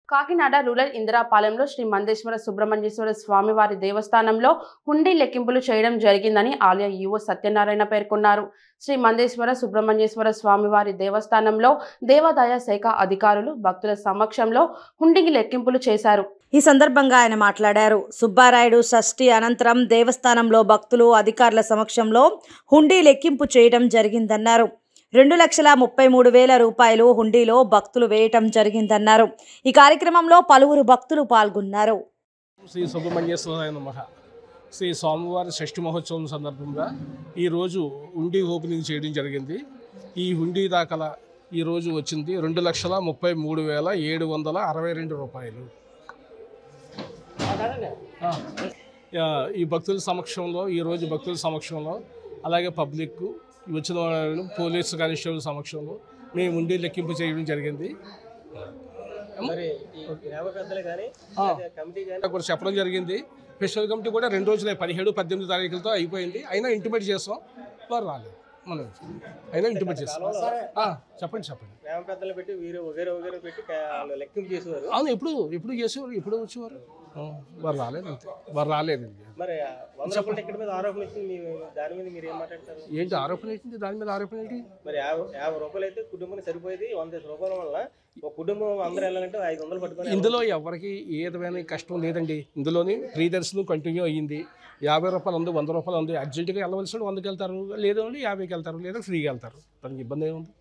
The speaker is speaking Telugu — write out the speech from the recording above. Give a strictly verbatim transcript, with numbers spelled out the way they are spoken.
కాకినాడ రూరల్ ఇందిరాపాలెంలో శ్రీ మందేశ్వర సుబ్రహ్మణ్యేశ్వర స్వామివారి దేవస్థానంలో హుండీ లెక్కింపులు చేయడం జరిగిందని ఆలయ ఈవో సత్యనారాయణ పేర్కొన్నారు. శ్రీ మందేశ్వర సుబ్రహ్మణ్యేశ్వర స్వామివారి దేవస్థానంలో దేవాదాయ శాఖ అధికారులు భక్తుల సమక్షంలో హుండీకి లెక్కింపులు చేశారు. ఈ సందర్భంగా ఆయన మాట్లాడారు. సుబ్బారాయుడు షష్ఠి అనంతరం దేవస్థానంలో భక్తులు అధికారుల సమక్షంలో హుండీ లెక్కింపు చేయడం జరిగిందన్నారు. రెండు లక్షల ముప్పై మూడు వేల రూపాయలు హుండీలో భక్తులు వేయటం జరిగిందన్నారు. ఈ కార్యక్రమంలో పలువురు భక్తులు పాల్గొన్నారు. శ్రీ సుబ్రహ్మణ్యేశ్వరాయ నమః. శ్రీ స్వామివారి షష్ఠి మహోత్సవం సందర్భంగా ఈరోజు హుండీ ఓపెనింగ్ చేయడం జరిగింది. ఈ హుండీ దాఖల ఈరోజు వచ్చింది రెండు లక్షల ముప్పై మూడు వేల ఏడు వందల అరవై రెండు రూపాయలు. ఈ భక్తుల సమక్షంలో ఈరోజు భక్తుల సమక్షంలో అలాగే పబ్లిక్ వచ్చిన వాళ్ళు పోలీసు కానిస్టేబుల్ సమక్షంలో మేము ఉండి లెక్కింపు చేయడం జరిగింది. కూడా చెప్పడం జరిగింది. స్పెషల్ కమిటీ కూడా రెండు రోజులే పదిహేడు పద్దెనిమిది తారీఖులతో అయిపోయింది. అయినా ఇంటిమేట్ చేస్తాం, వారు రాలేదు. మనం అయినా ఇంటిమేట్ చేస్తాం. చెప్పండి చెప్పండి అవును ఎప్పుడు ఎప్పుడు చేసేవారు, ఎప్పుడు వచ్చేవారు, వారు రాలేదు. అంతే, వారు రాలేదు. ఏంటి ఆరోపణ ఏంటి? దాని మీద ఆరోపణ ఏంటి? మరి యాభై రూపాయలు అయితే కుటుంబానికి సరిపోయేది. వంద రూపాయల వల్ల ఒక కుటుంబం అందరూ వెళ్ళాలంటే ఐదు వందలు పట్టుకొని. ఇందులో ఎవరికి ఏ విధమైన కష్టం లేదండి. ఇందులోని ఫ్రీ దర్శనం కంటిన్యూ అయ్యింది. యాభై రూపాయలు ఉంది, వంద రూపాయలు ఉంది. అర్జెంటుగా వెళ్ళవలసిన వందకి వెళ్తారు, లేదంటే యాభైకి వెళ్తారు, లేదా ఫ్రీగా వెళ్తారు. దానికి ఇబ్బంది ఏముంది?